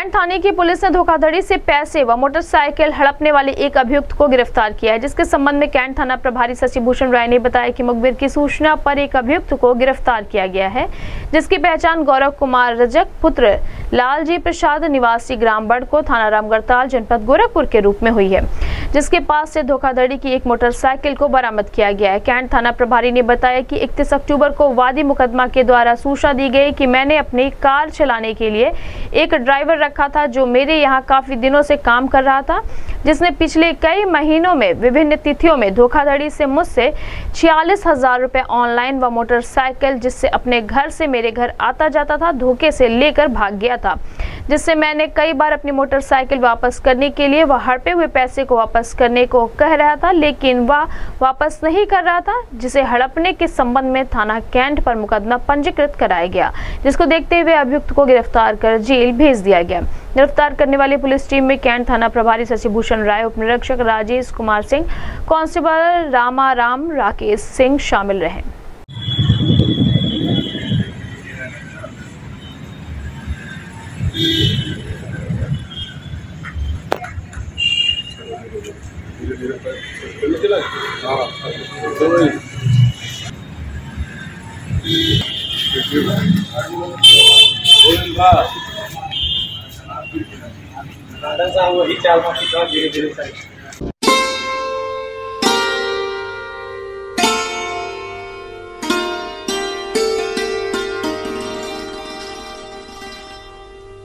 Cantt थाने की police ने धोखाधड़ी से पैसे व मोटरसाइकिल हड़पने वाले एक अभियुक्त को गिरफ्तार किया है, जिसके संबंध में कैंट थाना प्रभारी शशिभूषण राय ने बताया कि मुखबिर की सूचना पर एक अभियुक्त को गिरफ्तार किया गया है, जिसकी पहचान गौरव कुमार रजक पुत्र लालजी प्रसाद निवासी ग्राम बड़को थाना रामगढ़ताल जनपद गोरखपुर के रूप में हुई है, जिसके पास से धोखाधड़ी की एक मोटरसाइकिल को बरामद किया गया है। कैंट थाना प्रभारी ने बताया कि 31 अक्टूबर को वादी मुकदमा के द्वारा सूचना दी गई कि मैंने अपनी कार चलाने के लिए एक ड्राइवर रखा था जो मेरे यहाँ काफी दिनों से काम कर रहा था, जिसने पिछले कई महीनों में विभिन्न तिथियों में धोखाधड़ी से मुझसे 46,000 रुपए ऑनलाइन व मोटरसाइकिल जिससे अपने घर से मेरे घर आता जाता था धोखे से लेकर भाग गया था, जिससे मैंने कई बार अपनी मोटरसाइकिल वापस करने के लिए वह हड़पे हुए पैसे को वापस करने को कह रहा था, लेकिन वह वापस नहीं कर रहा था, जिसे हड़पने के संबंध में थाना कैंट पर मुकदमा पंजीकृत कराया गया, जिसको देखते हुए अभियुक्त को गिरफ्तार कर जेल भेज दिया गया। गिरफ्तार करने वाली पुलिस टीम में कैंट थाना प्रभारी शशिभूषण राय, उप निरीक्षक राजेश कुमार सिंह, कांस्टेबल रामाराम राकेश सिंह शामिल रहे। वही चाल धीरे धीरे